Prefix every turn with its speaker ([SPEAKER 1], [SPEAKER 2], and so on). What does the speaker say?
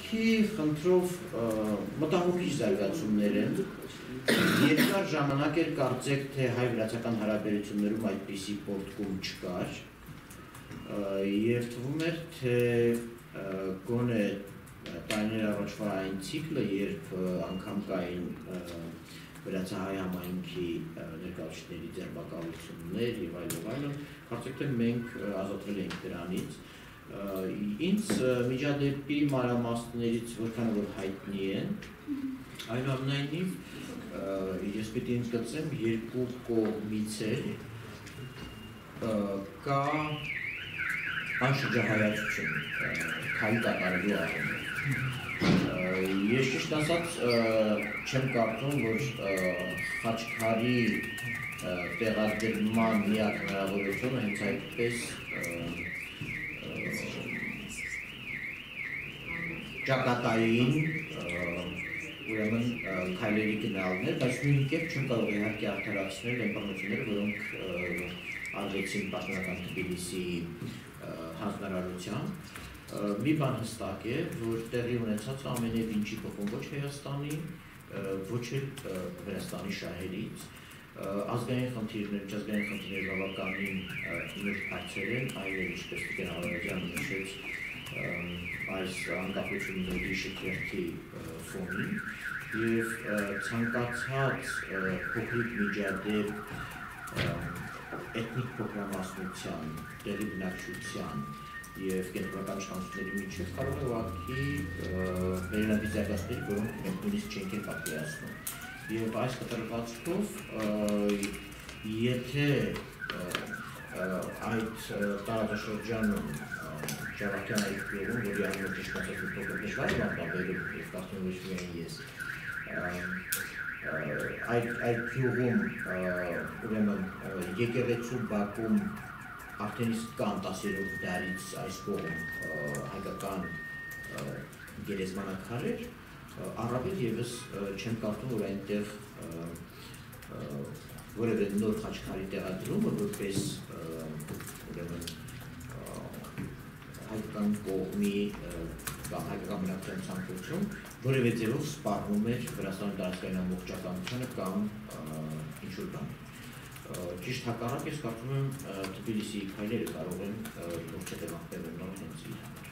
[SPEAKER 1] ուղղակի խնդրով մտահոգիչ զարգացումներ են։ Երկար ժամանակ էր կարծեք, թե հայ-վրացական հարաբերություններում այդպիսի պոռթկում չկար, եւ թվում էր, թե գոնե տարիներ առաջվա այն ցիկլը, երբ անգամ կային վրացահայ համայնքի ներկայացուցիչների ձերբակալություններ եւ այլն, կարծեք թե մենք ազատվել ենք դրանից։ Ինձ միջադեպի մանրամասներից որքան որ հայտնի են, այնուամենայնիվ ես պիտի ընդգծեմ երկու կողմից էլ կա անշրջահայացություն քայլ կատարելու առումով։ Ես ճիշտ ասած չեմ կարծում, որ Խաչքարի տեղադրման միակ հնարավորությունը հենց այդպես ճակատային ուրեմն քայլերի գնալն էր, բայց նույն կերպ չեմ կարող իհարկե արդարացնել այն բանությունները, որոնք արվեցին պաշտոնական Թբիլիսիի հանձնարարությամբ։ Մի բան հստակ է, որ տեղի ունեցածը ամենև ինչի փոխում ոչ Հայաստանի, ոչ էլ Վրաստանի շահերից, ազգային խնդիրներ, միջազգային խնդիրներ բավականին նուրբ հարցեր են, այն էլ ինչպես Տիկին Ալավերդյանը նշեց, այս անկախությունների շքերթի ֆոնին եւ ցանկացած փոքրիկ միջադեպ էթնիկ փոքրամասնության, տեղի բնակչության եւ կենտրոնական իշխանությունների միջեւ կարող է ուղղակի վերելավի զարգացնել, որոնք մենք նույնիսկ չենք պատկերացնում։ Եվ այս կտրվածքով եթե այդ տարածաշրջանում Ջավախյան այդ գյուղում, որի անունը ճիշտ ասած մի փոքր դժվար է բանտաբերել եւ կարծում եմ ոչ միայն ես, այդ գյուղում ուրեմն եկեղեցու բակում արդեն իսկ կան 10-րդ դարից այս կողմ հայկական գերեզմանակարեր, առավել եւս չեմ կարծում, որ այնտեղ որևէ նոր խաչքարի տեղադրումը որպես ուրեմն հայկական կողմի կամ հայկական բնակչության ցանկություն որևէ ձևով սպառնում էր Վրաստանի տարածքային ամբողջականությունը կամ ինչ-որ բան։ Ճիշտ հակառակ ես կարծում եմ Թբիլիսիի քայլերը կարող են ոչ հետևանքներ ունենալ հենց իր համար։